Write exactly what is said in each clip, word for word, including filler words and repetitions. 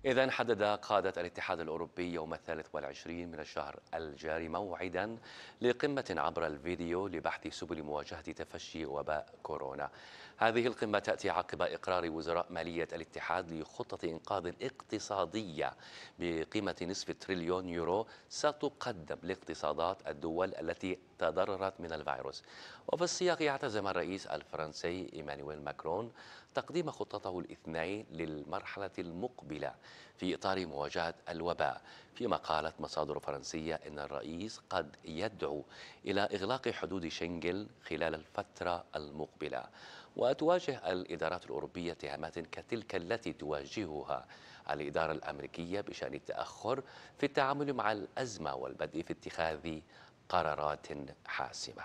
إذن حدد قادة الاتحاد الأوروبي يوم الثالث والعشرين من الشهر الجاري موعدا لقمة عبر الفيديو لبحث سبل مواجهة تفشي وباء كورونا. هذه القمة تأتي عقب إقرار وزراء مالية الاتحاد لخطة إنقاذ اقتصادية بقيمة نصف تريليون يورو ستقدم لاقتصادات الدول التي تضررت من الفيروس. وفي السياق اعتزم الرئيس الفرنسي إيمانويل ماكرون تقديم خطته الاثنين للمرحلة المقبلة في إطار مواجهة الوباء، فيما قالت مصادر فرنسية إن الرئيس قد يدعو إلى إغلاق حدود شنغن خلال الفترة المقبلة. وتواجه الإدارات الأوروبية اتهامات كتلك التي تواجهها الإدارة الأمريكية بشأن التأخر في التعامل مع الأزمة والبدء في اتخاذ قرارات حاسمة.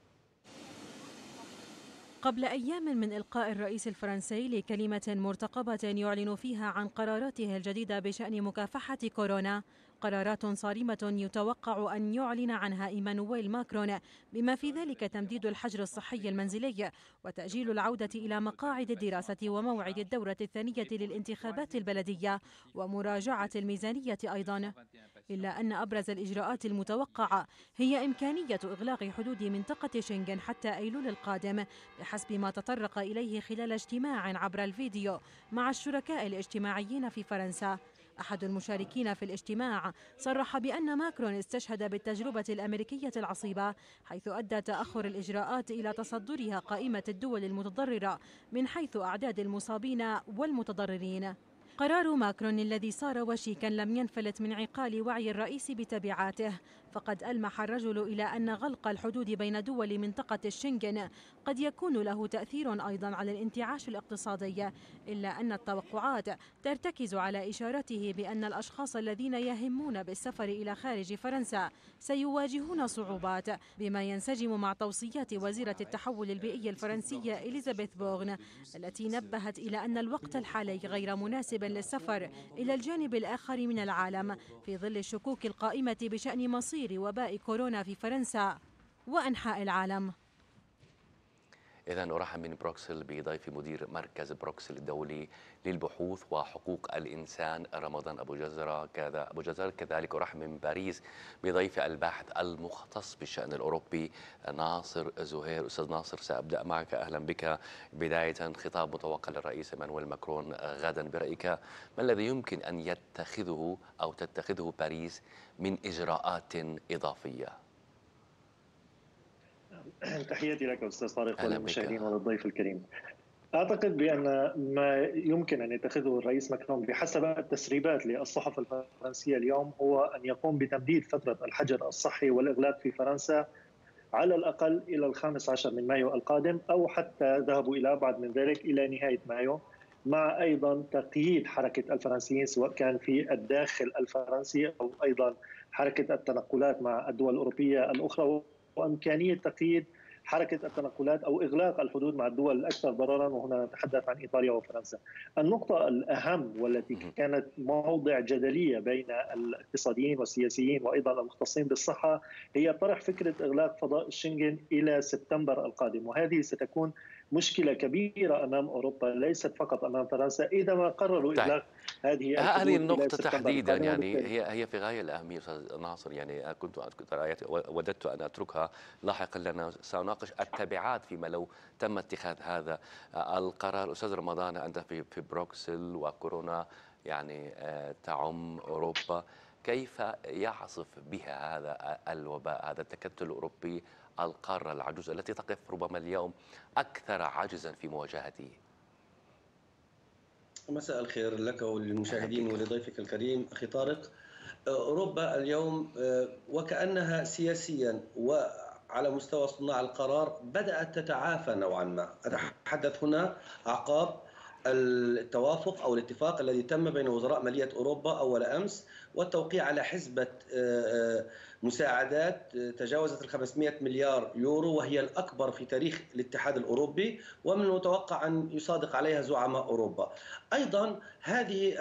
قبل أيام من إلقاء الرئيس الفرنسي لكلمة مرتقبة يعلن فيها عن قراراته الجديدة بشأن مكافحة كورونا، قرارات صارمة يتوقع أن يعلن عنها إيمانويل ماكرون، بما في ذلك تمديد الحجر الصحي المنزلي وتأجيل العودة إلى مقاعد الدراسة وموعد الدورة الثانية للانتخابات البلدية ومراجعة الميزانية أيضا. إلا أن أبرز الإجراءات المتوقعة هي إمكانية إغلاق حدود منطقة شنغن حتى أيلول القادم، بحسب ما تطرق إليه خلال اجتماع عبر الفيديو مع الشركاء الاجتماعيين في فرنسا. أحد المشاركين في الاجتماع صرح بأن ماكرون استشهد بالتجربة الأمريكية العصيبة، حيث أدى تأخر الإجراءات إلى تصدرها قائمة الدول المتضررة من حيث أعداد المصابين والمتضررين. قرار ماكرون الذي صار وشيكا لم ينفلت من عقال وعي الرئيس بتبعاته، فقد ألمح الرجل إلى أن غلق الحدود بين دول منطقة الشنغن قد يكون له تأثير أيضا على الانتعاش الاقتصادي، إلا أن التوقعات ترتكز على إشارته بأن الأشخاص الذين يهمون بالسفر إلى خارج فرنسا سيواجهون صعوبات، بما ينسجم مع توصيات وزيرة التحول البيئي الفرنسية إليزابيث بورن، التي نبهت إلى أن الوقت الحالي غير مناسب للسفر إلى الجانب الآخر من العالم، في ظل الشكوك القائمة بشأن مصير وباء كورونا في فرنسا وأنحاء العالم. إذن أرحب من بروكسل بضيف مدير مركز بروكسل الدولي للبحوث وحقوق الإنسان رمضان أبو جزرة كذا أبو جزر كذلك أرحب من باريس بضيف الباحث المختص بالشأن الأوروبي ناصر زهير. أستاذ ناصر، سأبدأ معك. أهلا بك. بداية، خطاب متوقع للرئيس إيمانويل ماكرون غدا، برأيك ما الذي يمكن أن يتخذه أو تتخذه باريس من إجراءات إضافية؟ تحياتي لك أستاذ طارق أهلا وللمشاهدين بك. وللضيف الكريم. أعتقد بأن ما يمكن أن يتخذه الرئيس ماكرون بحسب التسريبات للصحف الفرنسية اليوم هو أن يقوم بتمديد فترة الحجر الصحي والإغلاق في فرنسا على الأقل إلى الخامس عشر من مايو القادم، أو حتى ذهبوا إلى أبعد من ذلك إلى نهاية مايو، مع أيضا تقييد حركة الفرنسيين سواء كان في الداخل الفرنسي أو أيضا حركة التنقلات مع الدول الأوروبية الأخرى، وإمكانية تقييد حركة التنقلات أو إغلاق الحدود مع الدول الأكثر ضررا، وهنا نتحدث عن إيطاليا وفرنسا. النقطة الأهم والتي كانت موضع جدلية بين الاقتصاديين والسياسيين وأيضا المختصين بالصحة هي طرح فكرة إغلاق فضاء الشنغن إلى سبتمبر القادم، وهذه ستكون مشكلة كبيرة أمام أوروبا ليست فقط أمام فرنسا إذا ما قرروا طيب. إغلاق هذه هذه الحدود إلى النقطة سبتمبر تحديدا القادم. يعني هي هي في غاية الأهمية أستاذ ناصر. يعني كنت كنت رأيت وددت أن أتركها لاحقا لأن سأناقش التبعات فيما لو تم اتخاذ هذا القرار. أستاذ رمضان، أنت في في بروكسل وكورونا يعني تعم أوروبا، كيف يعصف بها هذا الوباء، هذا التكتل الأوروبي، القارة العجوز التي تقف ربما اليوم أكثر عجزا في مواجهته؟ مساء الخير لك وللمشاهدين ولضيفك الكريم أخي طارق. أوروبا اليوم وكأنها سياسيا وعلى مستوى صناع القرار بدأت تتعافى نوعا ما. أتحدث هنا عقاب التوافق أو الاتفاق الذي تم بين وزراء مالية أوروبا أول أمس والتوقيع على حزبة مساعدات تجاوزت ال خمسمئة مليار يورو، وهي الأكبر في تاريخ الاتحاد الأوروبي، ومن المتوقع أن يصادق عليها زعماء أوروبا. أيضا هذه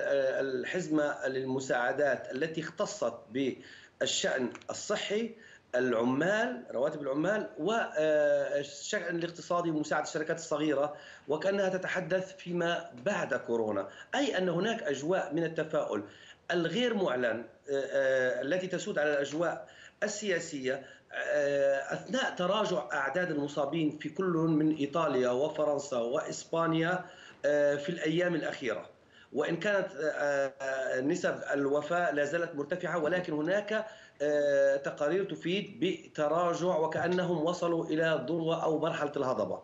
الحزمة للمساعدات التي اختصت بالشأن الصحي العمال، رواتب العمال، والشأن الاقتصادي ومساعدة الشركات الصغيرة، وكأنها تتحدث فيما بعد كورونا، أي أن هناك أجواء من التفاؤل الغير معلن التي تسود على الأجواء السياسية أثناء تراجع أعداد المصابين في كل من إيطاليا وفرنسا وإسبانيا في الأيام الأخيرة. وإن كانت نسب الوفاة لا زالت مرتفعة، ولكن هناك تقارير تفيد بتراجع وكأنهم وصلوا إلى ذروة أو مرحلة الهضبة.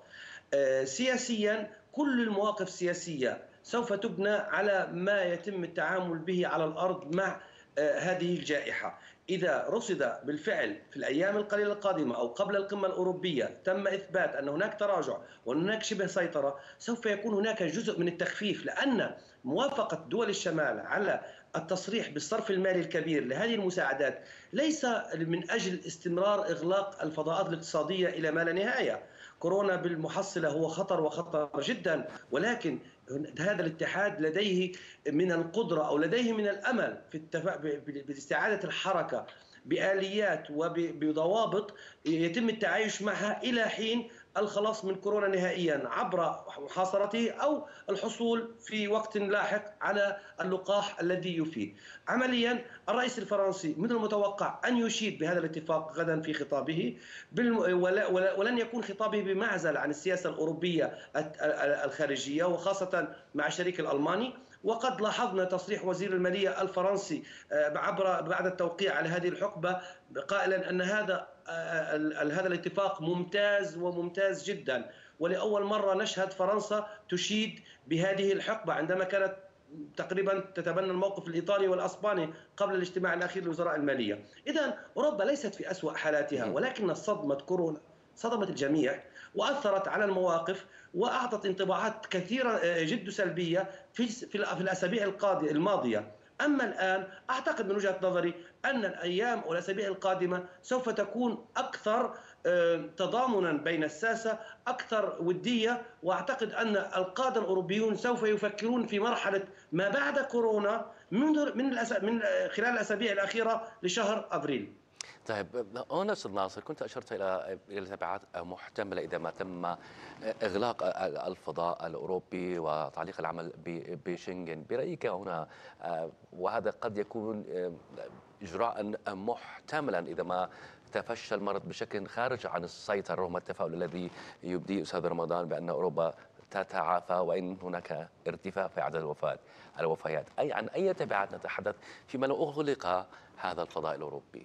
سياسيا كل المواقف السياسية سوف تبنى على ما يتم التعامل به على الأرض مع هذه الجائحة. إذا رصد بالفعل في الأيام القليلة القادمة أو قبل القمة الأوروبية تم إثبات أن هناك تراجع وأن هناك شبه سيطرة، سوف يكون هناك جزء من التخفيف، لأن موافقة دول الشمال على التصريح بالصرف المالي الكبير لهذه المساعدات ليس من أجل استمرار إغلاق الفضاءات الاقتصادية إلى ما لا نهاية. كورونا بالمحصلة هو خطر وخطر جدا، ولكن هذا الاتحاد لديه من القدرة أو لديه من الأمل في التفا... باستعادة الحركة بآليات وبضوابط يتم التعايش معها إلى حين الخلاص من كورونا نهائيا عبر محاصرته أو الحصول في وقت لاحق على اللقاح الذي يفيد. عمليا الرئيس الفرنسي من المتوقع أن يشيد بهذا الاتفاق غدا في خطابه، ولن يكون خطابه بمعزل عن السياسة الأوروبية الخارجية وخاصة مع الشريك الألماني. وقد لاحظنا تصريح وزير المالية الفرنسي عبر بعد التوقيع على هذه الحقبة قائلا أن هذا هذا الاتفاق ممتاز وممتاز جدا، ولأول مرة نشهد فرنسا تشيد بهذه الحقبة عندما كانت تقريبا تتبنى الموقف الإيطالي والأسباني قبل الاجتماع الأخير لوزراء المالية. إذن أوروبا ليست في أسوأ حالاتها، ولكن صدمة كورونا صدمت الجميع وأثرت على المواقف وأعطت انطباعات كثيرة جد سلبية في في الأسابيع الماضية. أما الآن أعتقد من وجهة نظري أن الأيام والأسابيع القادمة سوف تكون أكثر تضامنا بين الساسة، أكثر ودية، وأعتقد أن القادة الأوروبيون سوف يفكرون في مرحلة ما بعد كورونا من من من خلال الأسابيع الأخيرة لشهر أبريل. طيب هنا أستاذ ناصر، كنت أشرت إلى إلى تبعات محتملة إذا ما تم إغلاق الفضاء الأوروبي وتعليق العمل بشنغن. برأيك هنا، وهذا قد يكون إجراء محتملا إذا ما تفشى المرض بشكل خارج عن السيطرة، رغم التفاؤل الذي يبديه أستاذ رمضان بأن أوروبا تتعافى وإن هناك ارتفاع في عدد الوفاة الوفيات، أي عن أي تبعات نتحدث فيما لو أغلق هذا الفضاء الأوروبي؟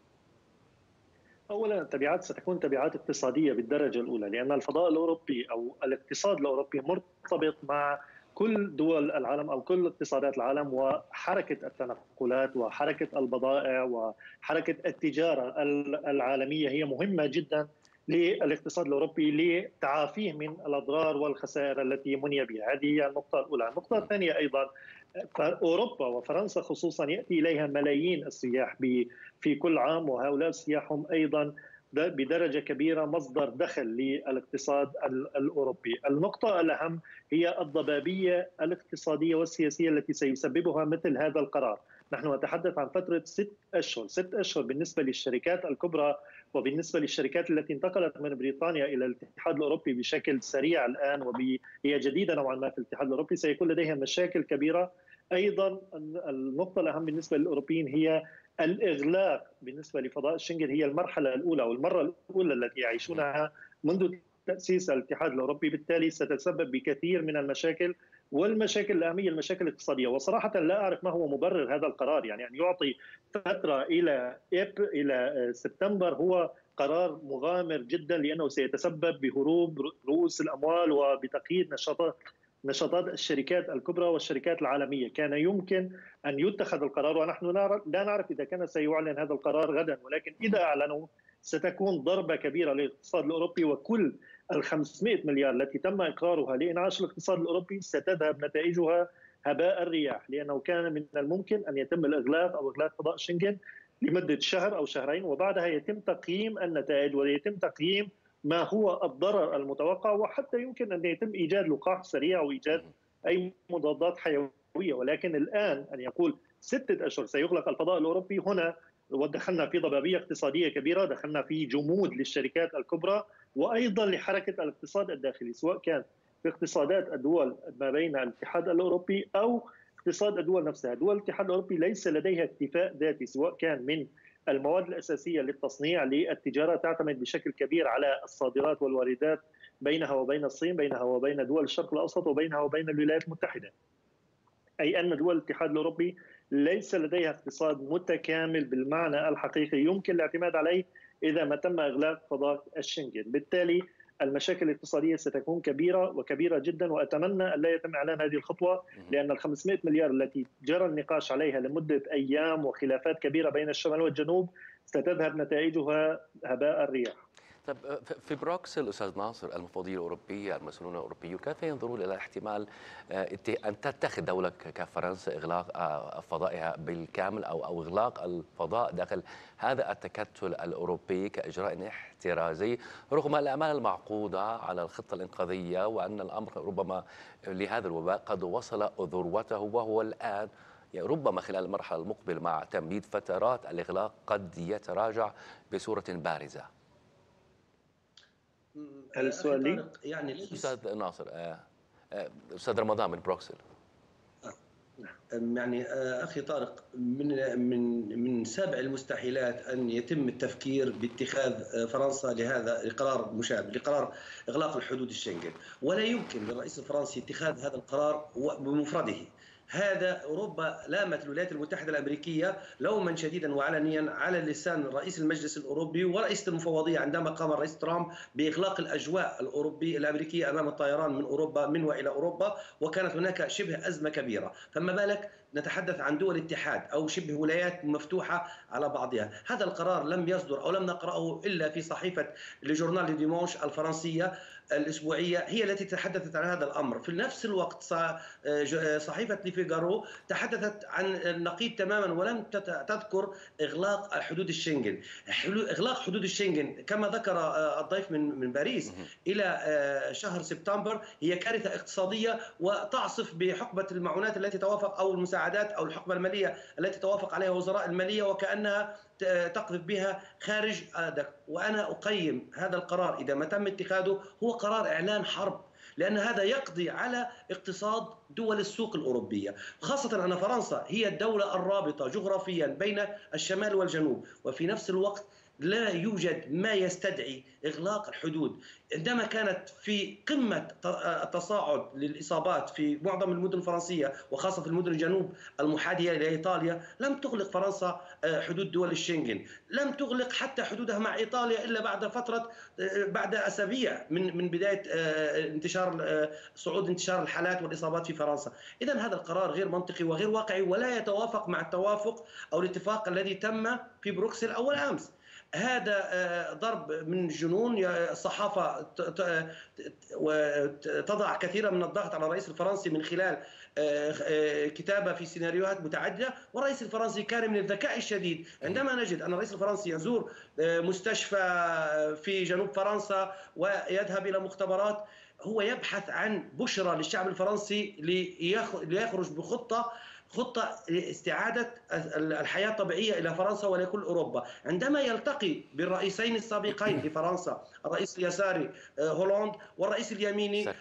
أولا التبعات ستكون تبعات اقتصادية بالدرجة الأولى، لأن الفضاء الأوروبي أو الاقتصاد الأوروبي مرتبط مع كل دول العالم أو كل اقتصادات العالم، وحركة التنقلات وحركة البضائع وحركة التجارة العالمية هي مهمة جدا للاقتصاد الأوروبي لتعافيه من الأضرار والخسائر التي مني بها. هذه هي النقطة الأولى. النقطة الثانية أيضا، أوروبا وفرنسا خصوصا يأتي إليها ملايين السياح في كل عام، وهؤلاء السياح هم أيضا بدرجة كبيرة مصدر دخل للاقتصاد الأوروبي. النقطة الأهم هي الضبابية الاقتصادية والسياسية التي سيسببها مثل هذا القرار. نحن نتحدث عن فترة ست أشهر ست أشهر بالنسبة للشركات الكبرى وبالنسبة للشركات التي انتقلت من بريطانيا إلى الاتحاد الأوروبي بشكل سريع الآن، وهي جديدة نوعا ما في الاتحاد الأوروبي، سيكون لديها مشاكل كبيرة. أيضا النقطة الأهم بالنسبة للأوروبيين هي الإغلاق بالنسبة لفضاء شنغن. هي المرحلة الأولى والمرة الأولى التي يعيشونها منذ تأسيس الاتحاد الأوروبي، بالتالي ستتسبب بكثير من المشاكل، والمشاكل الأهمية المشاكل الاقتصادية. وصراحة لا أعرف ما هو مبرر هذا القرار، يعني أن يعطي فترة إلى إلى سبتمبر هو قرار مغامر جدا، لأنه سيتسبب بهروب رؤوس الأموال وبتقييد نشاطات نشاطات الشركات الكبرى والشركات العالمية. كان يمكن أن يتخذ القرار، ونحن لا نعرف إذا كان سيعلن هذا القرار غدا، ولكن إذا أعلنوا ستكون ضربة كبيرة للاقتصاد الأوروبي، وكل ال خمسمائة مليار التي تم إقرارها لإنعاش الاقتصاد الأوروبي ستذهب نتائجها هباء الرياح، لأنه كان من الممكن أن يتم الإغلاق أو إغلاق فضاء شنغن لمدة شهر أو شهرين، وبعدها يتم تقييم النتائج ويتم تقييم ما هو الضرر المتوقع، وحتى يمكن أن يتم إيجاد لقاح سريع وإيجاد أي مضادات حيوية. ولكن الآن أن يقول ستة أشهر سيغلق الفضاء الأوروبي، هنا ودخلنا في ضبابية اقتصادية كبيرة، دخلنا في جمود للشركات الكبرى وأيضا لحركة الاقتصاد الداخلي، سواء كان في اقتصادات الدول ما بين الاتحاد الأوروبي أو اقتصاد الدول نفسها. دول الاتحاد الأوروبي ليس لديها اكتفاء ذاتي، سواء كان من المواد الأساسية للتصنيع للتجارة، تعتمد بشكل كبير على الصادرات والواردات بينها وبين الصين، بينها وبين دول الشرق الأوسط، وبينها وبين الولايات المتحدة. أي أن دول الاتحاد الأوروبي ليس لديها اقتصاد متكامل بالمعنى الحقيقي يمكن الاعتماد عليه إذا ما تم إغلاق فضاء الشنغن. بالتالي المشاكل الاقتصادية ستكون كبيرة وكبيرة جدا، وأتمنى أن لا يتم إعلان هذه الخطوة، لأن ال خمسمائة مليار التي جرى النقاش عليها لمدة أيام وخلافات كبيرة بين الشمال والجنوب ستذهب نتائجها هباء الرياح. طب في بروكسل استاذ ناصر، المفوضيه الاوروبيه المسؤولون الاوروبيون كيف ينظرون الى احتمال ان تتخذ دوله كفرنسا اغلاق فضائها بالكامل او او اغلاق الفضاء داخل هذا التكتل الاوروبي كاجراء احترازي، رغم الامال المعقوده على الخطه الانقاذيه، وان الامر ربما لهذا الوباء قد وصل ذروته، وهو الان يعني ربما خلال المرحله المقبله مع تمديد فترات الاغلاق قد يتراجع بصوره بارزه. السؤال لي يعني استاذ ناصر، استاذ رمضان من بروكسل. يعني اخي طارق، من من من سابع المستحيلات ان يتم التفكير باتخاذ فرنسا لهذا لقرار مشابه لقرار اغلاق الحدود الشنغن، ولا يمكن للرئيس الفرنسي اتخاذ هذا القرار بمفرده. هذا أوروبا لامت الولايات المتحدة الأمريكية لوما شديدا وعلنيا على لسان رئيس المجلس الأوروبي ورئيس المفوضية عندما قام الرئيس ترامب بإغلاق الأجواء الأوروبية الأمريكية أمام الطيران من أوروبا من وإلى أوروبا، وكانت هناك شبه أزمة كبيرة. فما بالك نتحدث عن دول اتحاد أو شبه ولايات مفتوحة على بعضها. هذا القرار لم يصدر أو لم نقرأه إلا في صحيفة لجورنال ديمونش الفرنسية الأسبوعية، هي التي تحدثت عن هذا الأمر. في نفس الوقت صحيفة ليفيغارو تحدثت عن النقيض تماما ولم تذكر إغلاق حدود الشنغن. إغلاق حدود الشنغن كما ذكر الضيف من من باريس إلى شهر سبتمبر هي كارثة اقتصادية، وتعصف بحقبة المعونات التي توافق أو المساعدات أو الحقبة المالية التي توافق عليها وزراء المالية، وكأنها تقذف بها خارج. وأنا أقيم هذا القرار إذا ما تم اتخاذه هو قرار إعلان حرب، لأن هذا يقضي على اقتصاد دول السوق الأوروبية، خاصة أن فرنسا هي الدولة الرابطة جغرافيا بين الشمال والجنوب، وفي نفس الوقت لا يوجد ما يستدعي إغلاق الحدود. عندما كانت في قمة التصاعد للإصابات في معظم المدن الفرنسية وخاصة في المدن الجنوب المحاذية إلى إيطاليا، لم تغلق فرنسا حدود دول الشنغن، لم تغلق حتى حدودها مع إيطاليا إلا بعد فترة بعد أسابيع من من بداية انتشار صعود انتشار الحالات والإصابات في فرنسا. إذن هذا القرار غير منطقي وغير واقعي، ولا يتوافق مع التوافق أو الاتفاق الذي تم في بروكسل أول أمس. هذا ضرب من الجنون. الصحافة تضع كثيرا من الضغط على الرئيس الفرنسي من خلال كتابة في سيناريوهات متعددة، والرئيس الفرنسي كان من الذكاء الشديد عندما نجد أن الرئيس الفرنسي يزور مستشفى في جنوب فرنسا ويذهب إلى مختبرات، هو يبحث عن بشرى للشعب الفرنسي ليخرج بخطة خطة لاستعادة الحياة الطبيعية إلى فرنسا ولكل أوروبا. عندما يلتقي بالرئيسين السابقين لفرنسا، الرئيس اليساري هولاند والرئيس اليميني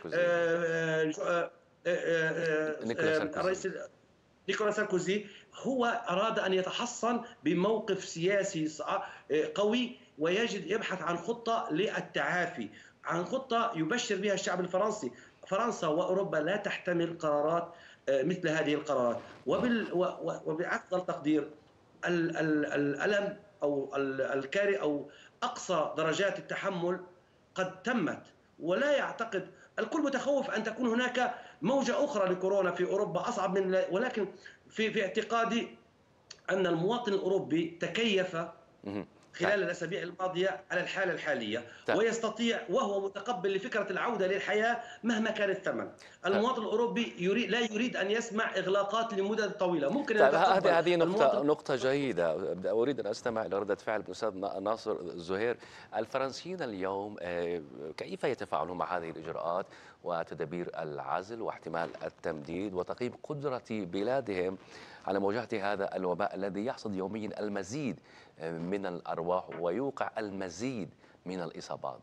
الرئيس نيكولا ساركوزي، هو أراد أن يتحصن بموقف سياسي قوي ويجد يبحث عن خطة للتعافي، عن خطة يبشر بها الشعب الفرنسي. فرنسا وأوروبا لا تحتمل قرارات مثل هذه القرارات، وبال وبأقصى التقدير الألم أو الكارثة أو أقصى درجات التحمل قد تمت، ولا يعتقد الكل متخوف أن تكون هناك موجة أخرى لكورونا في أوروبا أصعب من، ولكن في في اعتقادي أن المواطن الأوروبي تكيف خلال الأسابيع الماضية على الحالة الحالية، ويستطيع وهو متقبل لفكرة العودة للحياة مهما كان الثمن. المواطن الأوروبي يريد لا يريد أن يسمع إغلاقات لمدة طويلة. ممكن أن هذه هذه نقطة نقطة جيدة. أريد أن أستمع إلى ردة فعل الأستاذ ناصر زهير. الفرنسيين اليوم كيف يتفاعلون مع هذه الإجراءات وتدابير العزل واحتمال التمديد وتقييم قدرة بلادهم على مواجهة هذا الوباء الذي يحصد يوميا المزيد من الأرواح ويوقع المزيد من الإصابات؟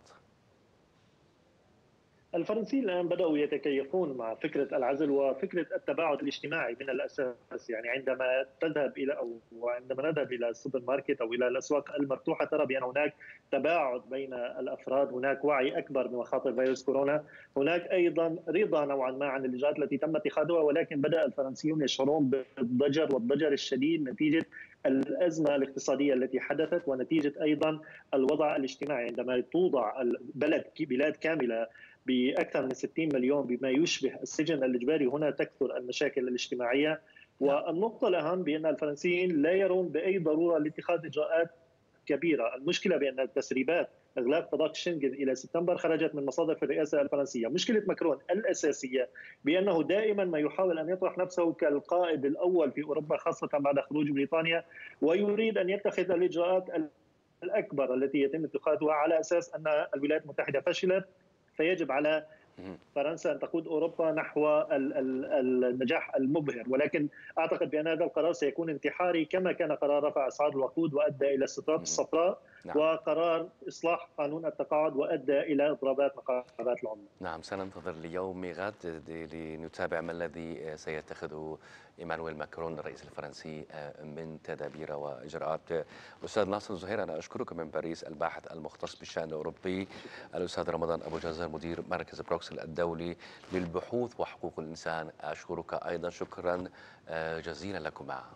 الفرنسيين الآن بدأوا يتكيفون مع فكرة العزل وفكرة التباعد الاجتماعي من الأساس. يعني عندما تذهب إلى أو عندما نذهب إلى السوبر ماركت أو إلى الأسواق المفتوحة ترى بأن هناك تباعد بين الأفراد، هناك وعي أكبر بمخاطر فيروس كورونا، هناك أيضا رضا نوعا ما عن الإجراءات التي تم اتخاذها، ولكن بدأ الفرنسيون يشعرون بالضجر والضجر الشديد نتيجة الأزمة الاقتصادية التي حدثت ونتيجة أيضا الوضع الاجتماعي. عندما توضع البلد بلاد كاملة بأكثر من ستين مليون بما يشبه السجن الإجباري، هنا تكثر المشاكل الاجتماعية. والنقطة الأهم بأن الفرنسيين لا يرون بأي ضرورة لاتخاذ إجراءات كبيرة. المشكلة بأن التسريبات إغلاق طبق شنغن إلى سبتمبر خرجت من مصادر في الرئاسة الفرنسية. مشكلة ماكرون الأساسية بأنه دائما ما يحاول أن يطرح نفسه كالقائد الأول في أوروبا خاصة بعد خروج بريطانيا، ويريد أن يتخذ الإجراءات الأكبر التي يتم اتخاذها على أساس أن الولايات المتحدة فشلت، فيجب على فرنسا أن تقود أوروبا نحو النجاح المبهر. ولكن أعتقد بأن هذا القرار سيكون انتحاري كما كان قرار رفع أسعار الوقود وأدى إلى السترات الصفراء، نعم. وقرار إصلاح قانون التقاعد وأدى إلى إضرابات مقابات العملة. نعم، سننتظر ليوم غد لنتابع ما الذي سيتخذه إيمانويل ماكرون الرئيس الفرنسي من تدابير وإجراءات. أستاذ ناصر زهير، أنا أشكرك من باريس، الباحث المختص بالشأن الأوروبي الأستاذ رمضان أبو جزر مدير مركز بروكسل الدولي للبحوث وحقوق الإنسان، أشكرك أيضا، شكرا جزيلا لكما.